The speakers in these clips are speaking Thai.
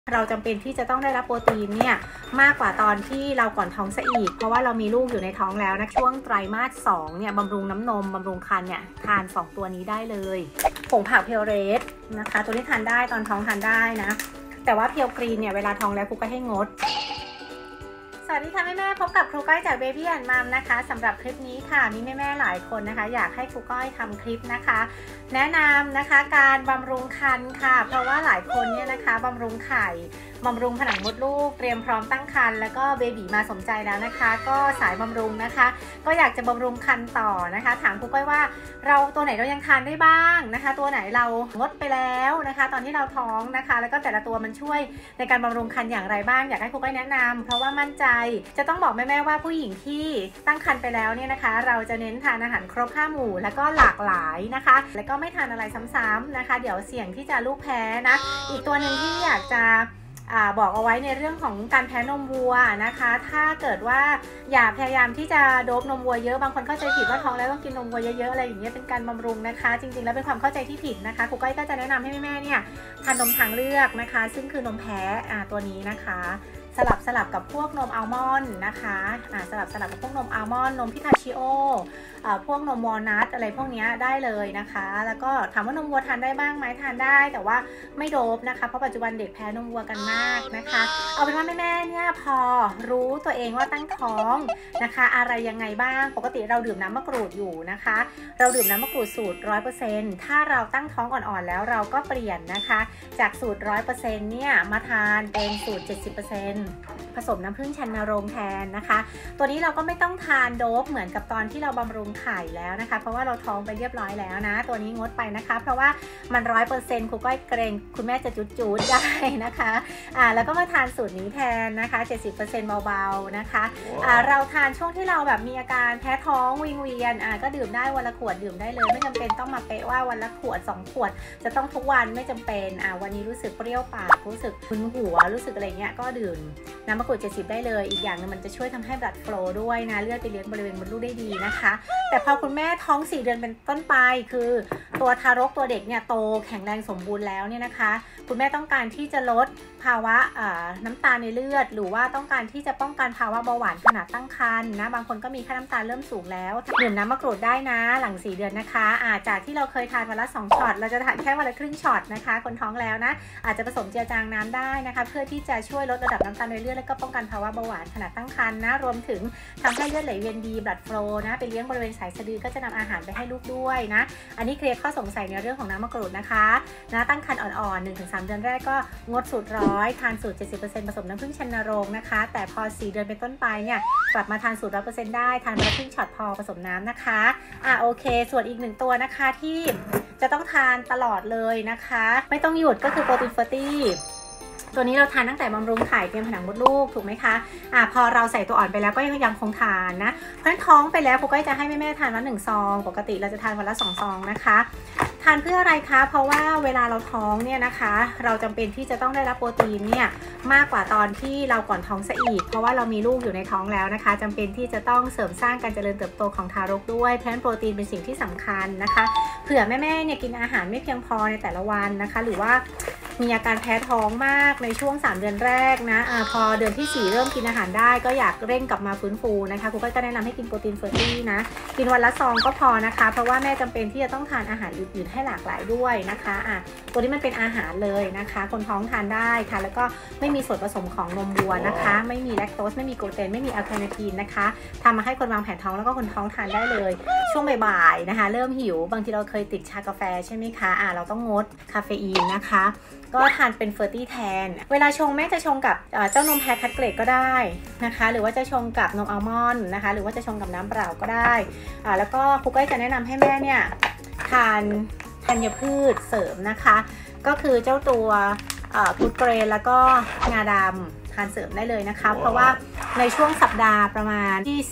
เราจำเป็นที่จะต้องได้รับโปรตีนเนี่ยมากกว่าตอนที่เราก่อนท้องซะอีกเพราะว่าเรามีลูกอยู่ในท้องแล้วนะช่วงไตรมาส2เนี่ยบำรุงน้ำนมบำรุงครรภ์เนี่ยทาน2ตัวนี้ได้เลยผงผักเพียวเรสนะคะตัวนี้ทานได้ตอนท้องทานได้นะแต่ว่าเพียวกรีนเนี่ยเวลาท้องแล้วครูก็ให้งดสวัสดีค่ะแม่ๆพบกับครูก้อยจาก Baby and Mom นะคะสำหรับคลิปนี้ค่ะมีแม่ๆหลายคนนะคะอยากให้ครูก้อยทำคลิปนะคะแนะนำนะคะการบำรุงครรภ์ค่ะเพราะว่าหลายคนเนี่ยนะคะบำรุงไข่บำรุงผนังมดลูกเตรียมพร้อมตั้งครรภ์แล้วก็เบบีมาสมใจแล้วนะคะก็สายบำรุงนะคะก็อยากจะบำรุงครรภ์ต่อนะคะถามครูก้อยว่าเราตัวไหนเรายังทานได้บ้างนะคะตัวไหนเรางดไปแล้วนะคะตอนที่เราท้องนะคะแล้วก็แต่ละตัวมันช่วยในการบำรุงครรภ์อย่างไรบ้างอยากให้ครูก้อยแนะนำเพราะว่ามั่นใจจะต้องบอกแม่ๆว่าผู้หญิงที่ตั้งครรภ์ไปแล้วเนี่ยนะคะเราจะเน้นทานอาหารครบ5 หมู่แล้วก็หลากหลายนะคะแล้วก็ไม่ทานอะไรซ้ำๆนะคะเดี๋ยวเสี่ยงที่จะลูกแพ้นะอีกตัวหนึ่งที่อยากจะบอกเอาไว้ในเรื่องของการแพ้นมวัวนะคะถ้าเกิดว่าอย่าพยายามที่จะโดบนมวัวเยอะบางคนเข้าใจผิดว่าท้องแล้วต้องกินนมวัวเยอะๆอะไรอย่างเงี้ยเป็นการบำรุงนะคะจริงๆแล้วเป็นความเข้าใจที่ผิดนะคะครูก้อยก็จะแนะนำให้แม่ๆเนี่ยทานนมทางเลือกนะคะซึ่งคือนมแพ้ตัวนี้นะคะสลับกับพวกนมอัลมอนด์นะคะสลับกับพวกนมอัลมอนด์นมพิทาชิโอพวกนมวอลนัทอะไรพวกนี้ได้เลยนะคะแล้วก็ถามว่านมวัวทานได้บ้างไหมทานได้แต่ว่าไม่โดบนะคะเพราะปัจจุบันเด็กแพ้นมวัวกันมากนะคะเอาเป็นว่าแม่ๆเนี่ยพอรู้ตัวเองว่าตั้งท้องนะคะอะไรยังไงบ้างปกติเราดื่มน้ำมะกรูดอยู่นะคะเราดื่มน้ำมะกรูดสูตร 100% ถ้าเราตั้งท้องอ่อนๆแล้วเราก็เปลี่ยนนะคะจากสูตร 100% เนี่ยมาทานเป็นสูตร 70%ผสมน้ำผึ้งชันนรงค์แทนนะคะตัวนี้เราก็ไม่ต้องทานโดบเหมือนกับตอนที่เราบำรุงไข่แล้วนะคะเพราะว่าเราท้องไปเรียบร้อยแล้วนะตัวนี้งดไปนะคะเพราะว่ามัน 100% ครูก้อยเกรงคุณแม่จะจุดได้นะคะแล้วก็มาทานสูตรนี้แทนนะคะ 70% เบาๆนะคะเราทานช่วงที่เราแบบมีอาการแพ้ท้องวิงเวียนก็ดื่มได้วันละขวดดื่มได้เลยไม่จำเป็นต้องมาเป๊ะว่าวันละขวด2 ขวดจะต้องทุกวันไม่จำเป็นวันนี้รู้สึกเปรี้ยวปากรู้สึกมึนหัวรู้สึกอะไรเงี้ยก็ดื่มน้ำมะกรูด70ได้เลยอีกอย่างนึงมันจะช่วยทำให้ blood flow ด้วยนะเลือดไปเลี้ยงบริเวณมดลูกได้ดีนะคะแต่พอคุณแม่ท้อง4 เดือนเป็นต้นไปคือตัวทารกตัวเด็กเนี่ยโตแข็งแรงสมบูรณ์แล้วเนี่ยนะคะคุณแม่ต้องการที่จะลดภาวะน้ำตาลในเลือดหรือว่าต้องการที่จะป้องกันภาวะเบาหวานขณะตั้งครรภ์นะบางคนก็มีค่าน้ำตาลเริ่มสูงแล้วดื่มน้ำมะกรูดได้นะหลัง4 เดือนนะคะจากที่เราเคยทานวันละ2 ช็อตเราจะทานแค่วันละครึ่งช็อตนะคะคนท้องแล้วนะอาจจะผสมเจือจางน้ำได้นะคะเพื่อที่จะช่วยลดระดับน้ำตาลในเลือดและก็ป้องกันภาวะเบาหวานขณะตั้งครรภ์นะรวมถึงทำให้เลือดไหลเวียนดี blood flow นะไปเลี้ยงบริเวณสายสะดือก็จะนำอาหารไปให้ลูกด้วยนะอันนี้เคลียร์ข้อสงสัยในเรื่องของน้ำมะกรูดนะคะตั้งครรภ์อ่อนๆ 1-3 เดือนแรกก็งดสูตร100ทานสูตร 70% ผสมน้ำผึ้งชันนรงค์นะคะแต่พอ4 เดือนเป็นต้นไปเนี่ยกลับมาทานสูตร 100% ได้ทานวันละครึ่งช็อตพอผสมน้ำนะคะโอเคส่วนอีก1 ตัวนะคะที่จะต้องทานตลอดเลยนะคะไม่ต้องหยุดก็คือโปรตีนเฟอร์ตี้ตัวนี้เราทานตั้งแต่บำรุงไข่เตรียมผนังมดลูกถูกไหมคะพอเราใส่ตัวอ่อนไปแล้วก็ยังคงทานนะเพราะฉะนั้นท้องไปแล้วครูก็จะให้แม่ๆทานวันละ1 ซองปกติเราจะทานวันละ2 ซองนะคะทานเพื่ออะไรคะเพราะว่าเวลาเราท้องเนี่ยนะคะเราจำเป็นที่จะต้องได้รับโปรตีนเนี่ยมากกว่าตอนที่เราก่อนท้องซะอีกเพราะว่าเรามีลูกอยู่ในท้องแล้วนะคะจำเป็นที่จะต้องเสริมสร้างการเจริญเติบโตของทารกด้วยเพราะฉะนั้นโปรตีนเป็นสิ่งที่สำคัญนะคะเผื่อแม่ๆเนี่ยกินอาหารไม่เพียงพอในแต่ละวันนะคะหรือว่ามีอาการแพ้ท้องมากในช่วง3 เดือนแรกนะพอเดือนที่4เริ่มกินอาหารได้ก็อยากเร่งกลับมาฟื้นฟูนะคะครูก็จะแนะนำให้กินโปรตีนเฟอร์ตี้นะกินวันละซองก็พอนะคะเพราะว่าแม่จำเป็นที่จะต้องทานอาหารอื่นๆให้หลากหลายด้วยนะคะตัวนี้มันเป็นอาหารเลยนะคะคนท้องทานได้ค่ะแล้วก็ไม่มีส่วนผสมของนมวัวนะคะไม่มีแลคโตสไม่มีกลูเตนไม่มีอัลคาเนทีนนะคะทำมาให้คนวางแผนท้องแล้วก็คนท้องทานได้เลยช่วงบ่ายๆนะคะเริ่มหิวบางทีเราเคยติดชากาแฟใช่ไหมคะเราต้องงดคาเฟอีนนะคะก็ทานเป็นเฟอร์ตี้แทนเวลาชงแม่จะชงกับเจ้านมแพรคัดเกรดก็ได้นะคะหรือว่าจะชงกับนมอัลมอนด์นะคะหรือว่าจะชงกับน้ำเปล่าก็ได้แล้วก็ครูก็จะแนะนำให้แม่เนี่ยทานธัญพืชเสริมนะคะก็คือเจ้าตัวกูดเกรนแล้วก็งาดำทานเสริมได้เลยนะคะเพราะว่าในช่วงสัปดาห์ประมาณที่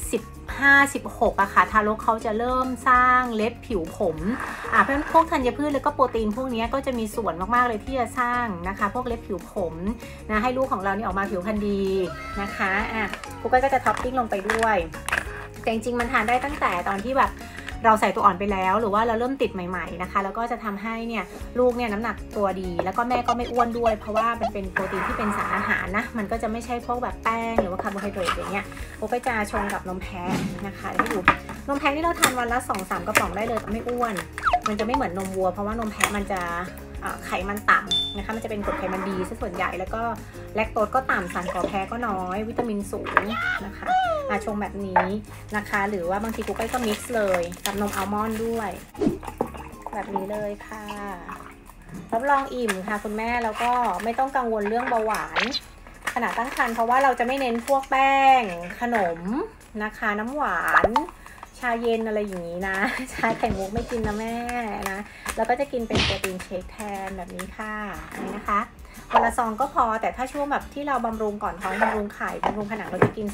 15-16อะค่ะทารกเขาจะเริ่มสร้างเล็บผิวผมเพราะฉะนั้นพวกธัญพืชแล้วก็โปรตีนพวกนี้ก็จะมีส่วนมากๆเลยที่จะสร้างนะคะพวกเล็บผิวผมนะให้ลูกของเรานี่ออกมาผิวพรรณดีนะคะครูก็จะท็อปปิ้งลงไปด้วยแต่จริงๆมันทานได้ตั้งแต่ตอนที่แบบเราใส่ตัวอ่อนไปแล้วหรือว่าเราเริ่มติดใหม่ๆนะคะแล้วก็จะทำให้เนี่ยลูกเนี่ยน้ำหนักตัวดีแล้วก็แม่ก็ไม่อ้วนด้วยเพราะว่ามันเป็นโปรตีนที่เป็นสารอาหารนะมันก็จะไม่ใช่พวกแบบแป้งหรือว่าคาร์โบไฮเดรตอย่างเงี้ยโอก็จะชงกับนมแพะนะคะให้ดูนมแพะนี่เราทานวันละ 2-3 กระป๋องได้เลยไม่อ้วนมันจะไม่เหมือนนมวัวเพราะว่านมแพะมันจะไขมันต่ำนะคะมันจะเป็นกรดไขมันดีซะส่วนใหญ่แล้วก็แลคโตสก็ต่ำสารก่อแพ้ก็น้อยวิตามินสูงนะคะชงแบบนี้นะคะหรือว่าบางทีกูก็มิกซ์เลยกับนมอัลมอนด์ด้วยแบบนี้เลยค่ะรับรองอิ่มค่ะคุณแม่แล้วก็ไม่ต้องกังวลเรื่องเบาหวานขณะตั้งครรภ์เพราะว่าเราจะไม่เน้นพวกแป้งขนมนะคะน้ำหวานชาเย็นอะไรอย่างนี้นะชาไข่มุกไม่กินนะแม่นะแล้วก็จะกินเป็นโปรตีนเชคแทนแบบนี้ค่ะนี่นะคะวันละซองก็พอแต่ถ้าช่วงแบบที่เราบำรุงก่อนท้องบำรุงไข่บำรุงผนังเราจะกิน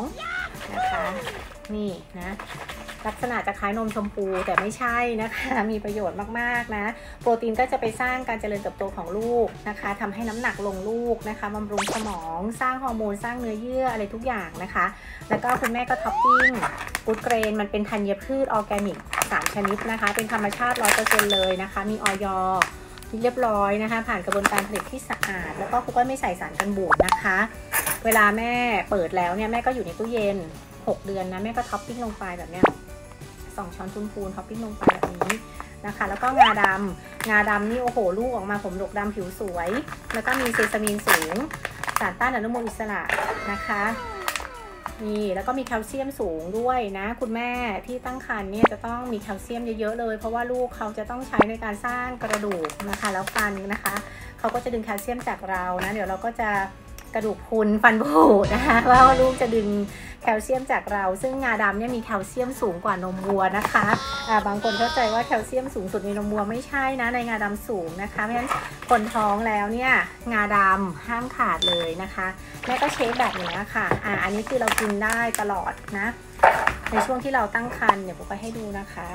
2นะคะนี่นะลักษณะจะคล้ายนมชมพูแต่ไม่ใช่นะคะมีประโยชน์มากๆนะโปรตีนก็จะไปสร้างการเจริญเติบโตของลูกนะคะทำให้น้ำหนักลงลูกนะคะบำรุงสมองสร้างฮอร์โมนสร้างเนื้อเยื่ออะไรทุกอย่างนะคะแล้วก็คุณแม่ก็ท็อปปิ้งกูดเกรนมันเป็นธัญพืชออร์แกนิก3ชนิดนะคะเป็นธรรมชาติ 100% เลยนะคะมีอย.เรียบร้อยนะคะผ่านกระบวนการผลิตที่สะอาดแล้วก็คุกก็ไม่ใส่สารกันบูดนะคะเวลาแม่เปิดแล้วเนี่ยแม่ก็อยู่ในตู้เย็น6 เดือนนะแม่ก็ท็อปปิ้งลงไปแบบเนี้ย2 ช้อนพูนๆท็อปปิ้งลงไปแบบนี้นะคะแล้วก็งาดำนี่โอ้โหลูกออกมาผมดกดำผิวสวยแล้วก็มีเซซามีนสูงสารต้านอนุมูลอิสระนะคะนี่แล้วก็มีแคลเซียมสูงด้วยนะคุณแม่ที่ตั้งครรภ์เนี่ยจะต้องมีแคลเซียมเยอะๆเลยเพราะว่าลูกเขาจะต้องใช้ในการสร้างกระดูกนะคะแล้วฟันนะคะเขาก็จะดึงแคลเซียมจากเรานะเดี๋ยวเราก็จะกระดูกพรุนฟันผุนะคะว่าลูกจะดึงแคลเซียมจากเราซึ่งงาดำเนี่ยมีแคลเซียมสูงกว่านมวัวนะคะบางคนเข้าใจว่าแคลเซียมสูงสุดในนมวัวไม่ใช่นะในงาดำสูงนะคะเพราะฉะนั้นคนท้องแล้วเนี่ยงาดำห้ามขาดเลยนะคะแม่ก็เช็คแบบนี้ค่ะอันนี้คือเรากินได้ตลอดนะในช่วงที่เราตั้งครรภ์เดี๋ยวผมไปให้ดูนะคะ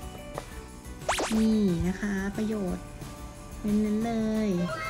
นี่นะคะประโยชน์เน้นๆเลย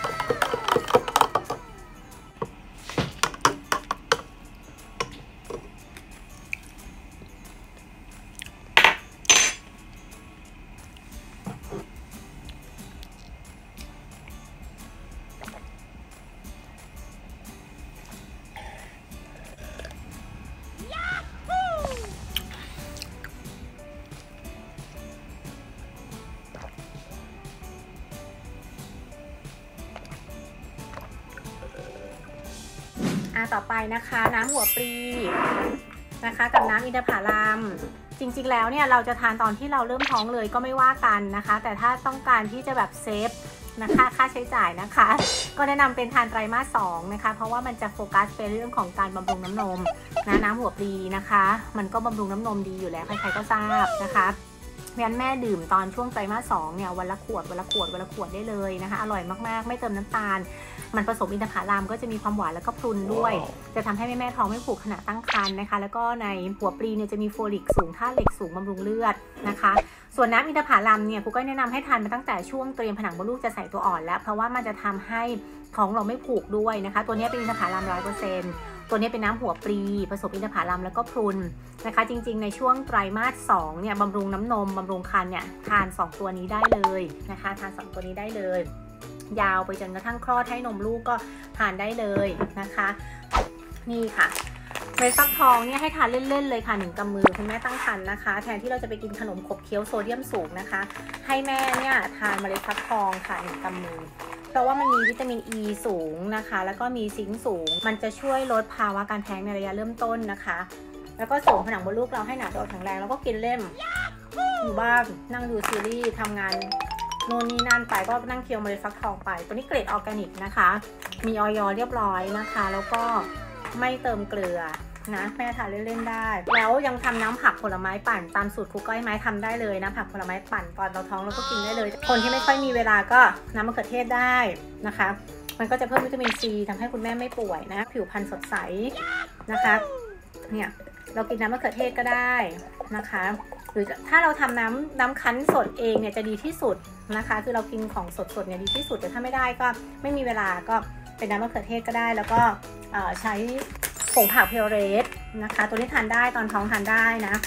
ต่อไปนะคะน้ำหัวปลีนะคะกับน้ำอินทผลัมจริงๆแล้วเนี่ยเราจะทานตอนที่เราเริ่มท้องเลยก็ไม่ว่ากันนะคะแต่ถ้าต้องการที่จะแบบเซฟนะคะค่าใช้จ่ายนะคะก็แนะนำเป็นทานไตรมาส 2นะคะเพราะว่ามันจะโฟกัสไปเรื่องของการบำรุงน้ำนมนะน้ำหัวปลีนะคะมันก็บำรุงน้ำนมดีอยู่แล้วใครๆก็ทราบนะคะเพราะฉะนั้นแม่ดื่มตอนช่วงไตรมาส 2เนี่ยวันละขวดได้เลยนะคะอร่อยมากๆไม่เติมน้ำตาลมันผสมอินทผลัมก็จะมีความหวานแล้วก็พรุนด้วยจะทำให้แม่ท้องไม่ผูกขณะตั้งครรภ์นะคะแล้วก็ในหัวปลีเนี่ยจะมีโฟลิกสูงธาตุเหล็กสูงบำรุงเลือดนะคะส่วนน้ำอินทผลัมเนี่ยครูก็แนะนำให้ทานมาตั้งแต่ช่วงเตรียมผนังมดลูกจะใส่ตัวอ่อนแล้วเพราะว่ามันจะทำให้ท้องเราไม่ผูกด้วยนะคะตัวนี้เป็นอินทผลัม 100%ตัวนี้เป็นน้ำหัวปลีผสมอินทผลัมแล้วก็พรุนนะคะจริงๆในช่วงไตรมาส 2เนี่ยบำรุงน้ำนมบำรุงครรภ์เนี่ยทาน2ตัวนี้ได้เลยนะคะทาน2ตัวนี้ได้เลยยาวไปจนกระทั่งคลอดให้นมลูกก็ทานได้เลยนะคะนี่ค่ะเมล็ดฟักทองเนี่ยให้ทานเล่นๆเลยค่ะ1 กำมือคุณแม่ตั้งครรภ์นะคะแทนที่เราจะไปกินขนมขบเคี้ยวโซเดียมสูงนะคะให้แม่เนี่ยทานเมล็ดฟักทองค่ะ1 กำมือเพราะว่ามันมีวิตามินอ e ีสูงนะคะแล้วก็มีซิงค์สูงมันจะช่วยลดภาวะการแท้งในระยะเริ่มต้นนะคะแล้วก็เสริมผนังมดลูกเราให้หนาตัวแข็งแรงแล้วก็กินเล่มอยู่บ้านนั่งดูซีรีส์ทำงานโน่นนี่นั่นไปก็นั่งเคี้ยวเมล็ดฟักทองไปตัวนี้เกรดออร์แกนิกนะคะมีอย.เรียบร้อยนะคะแล้วก็ไม่เติมเกลือนะแม่ทานเล่นๆได้แล้วยังทำน้ำผักผลไม้ปั่นตามสูตรครูก้อยไม้ทำได้เลยนะผักผลไม้ปั่นก่อนเราท้องเราก็กินได้เลยคนที่ไม่ค่อยมีเวลาก็น้ำมะเขือเทศได้นะคะมันก็จะเพิ่มวิตามินซีทำให้คุณแม่ไม่ป่วยนะผิวพรรณสดใสนะคะเนี่ยเรากินน้ำมะเขือเทศก็ได้นะคะหรือถ้าเราทำน้ำคั้นสดเองเนี่ยจะดีที่สุดนะคะคือเรากินของสดๆเนี่ยดีที่สุดแต่ถ้าไม่ได้ก็ไม่มีเวลาก็เป็นน้ำมะเขือเทศก็ได้แล้วก็ใช้ผงผักเพลเรสนะคะตัวนี้ทานได้ตอนท้องทานได้นะแ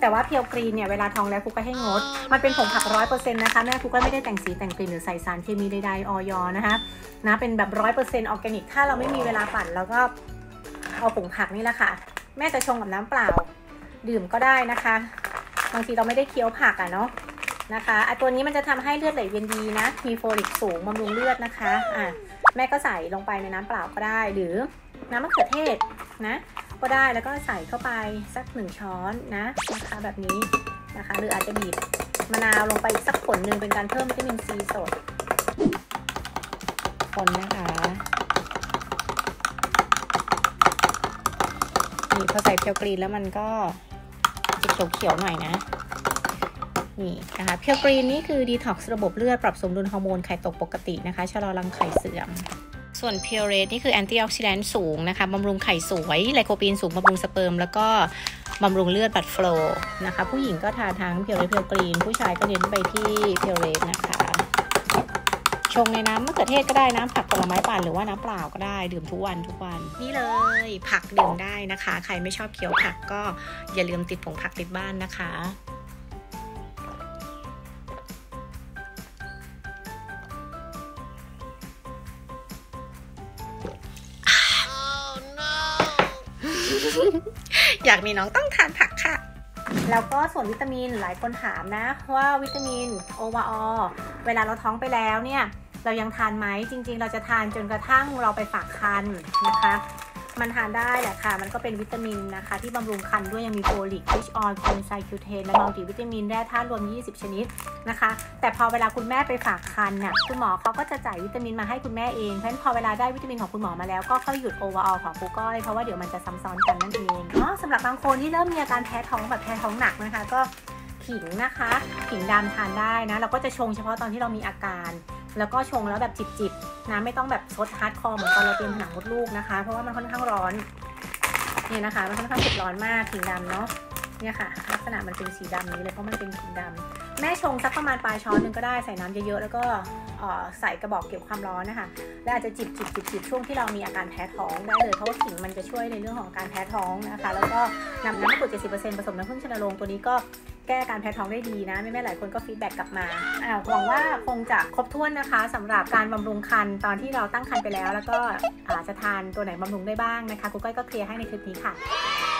แต่ว่าเพียวกรีนเนี่ยเวลาท้องแล้วครูก็ให้งดมันเป็นผงผัก100%นะคะแม่ครูก็ไม่ได้แต่งสีแต่งกลิ่นหรือใส่สารเคมีใดๆออยนะคะนะเป็นแบบ100%ออร์แกนิกถ้าเราไม่มีเวลาปั่นแล้วก็เอาผงผักนี่แหละค่ะแม่จะชงกับน้ำเปล่าดื่มก็ได้นะคะบางทีเราไม่ได้เคี้ยวผักเนาะนะคะตัวนี้มันจะทำให้เลือดไหลเวียนดีนะมีโฟลิกสูงบำรุงเลือดนะคะแม่ก็ใส่ลงไปในน้ำเปล่าก็ได้หรือน้ำมะเขือเทศนะก็ได้แล้วก็ใส่เข้าไปสัก1 ช้อนนะคะแบบนี้นะคะหรืออาจจะบีบมะนาวลงไปอีกสักผลหนึ่งเป็นการเพิ่มวิตามินซีสดคนนะคะนี่พอใส่เพียวกรีนแล้วมันก็จะเขียวๆหน่อยนะนี่นะคะเพียวกรีนนี่คือดีท็อกซ์ระบบเลือดปรับสมดุลฮอร์โมนไข่ตกปกตินะคะชะลอรังไข่เสื่อมส่วนเพียวเรสนี่คือแอนตี้ออกซิแดนต์สูงนะคะบำรุงไข่สวยไลโคปีนสูงบำรุงสเปิร์มแล้วก็บำรุงเลือดบัดโฟลว์นะคะผู้หญิงก็ทานทั้งเพียวเรสเพียวกรีนผู้ชายก็เน้นไปที่เพียวเรสนะคะชงในน้ำมะเขือเทศก็ได้น้ำผักผลไม้ปั่นหรือว่าน้ำเปล่าก็ได้ดื่มทุกวันนี่เลยผักดื่มได้นะคะใครไม่ชอบเคี้ยวผักก็อย่าลืมติดผงผักติดบ้านนะคะอยากมีน้องต้องทานผักค่ะแล้วก็ส่วนวิตามินหลายคนถามนะว่าวิตามินโอวาออเวลาเราท้องไปแล้วเนี่ยเรายังทานไหมจริงๆเราจะทานจนกระทั่งเราไปฝากครรภ์นะคะมันทานได้แหละค่ะมันก็เป็นวิตามินนะคะที่บำรุงครรภ์ด้วยยังมีโฟลิกฟิชออยล์โคเอนไซม์คิวเทนและมัลติวิตามินแร่ธาตุรวม20ชนิดนะคะแต่พอเวลาคุณแม่ไปฝากครรภ์เนี่ยคุณหมอเขาก็จะจ่ายวิตามินมาให้คุณแม่เองเพราะฉะนั้นพอเวลาได้วิตามินของคุณหมอมาแล้วก็ค่อยหยุดโอวาออของครูก้อยเพราะว่าเดี๋ยวมันจะซ้ำซ้อนกันนั่นเองสำหรับบางคนที่เริ่มมีอาการแพ้ท้องแบบแพ้ท้องหนักนะคะก็ขิงนะคะขิงดำทานได้นะเราก็จะชงเฉพาะตอนที่เรามีอาการแล้วก็ชงแล้วแบบจิบๆนะไม่ต้องแบบซดฮาร์ดคอร์เหมือนตอนเราเตรียมผนังมดลูกนะคะเพราะว่ามันค่อนข้างร้อนเนี่ยนะคะมันค่อนข้างเผ็ดร้อนมากขิงดำเนาะเนี่ยค่ะลักษณะมันเป็นสีดำนี้เลยเพราะมันเป็นขิงดำแม่ชงสักประมาณปลายช้อนนึงก็ได้ใส่น้ำเยอะๆแล้วก็ใส่กระบอกเก็บความร้อนนะคะแล้วอาจจะจิบช่วงที่เรามีอาการแพ้ท้องได้เลยเพราะว่าขิงมันจะช่วยในเรื่องของการแพ้ท้องนะคะแล้วก็นำน้ำมะกรูด 70% ผสมน้ำผึ้งชนโรงตัวนี้ก็แก้การแพ้ท้องได้ดีนะแม่ๆหลายคนก็ฟีดแบ็กกลับมาหวังว่าคงจะครบถ้วนนะคะสำหรับการบำรุงครรภ์ตอนที่เราตั้งครรภ์ไปแล้วก็จะทานตัวไหนบำรุงได้บ้างนะคะครูก้อยก็เคลียร์ให้ในคลิปนี้ค่ะ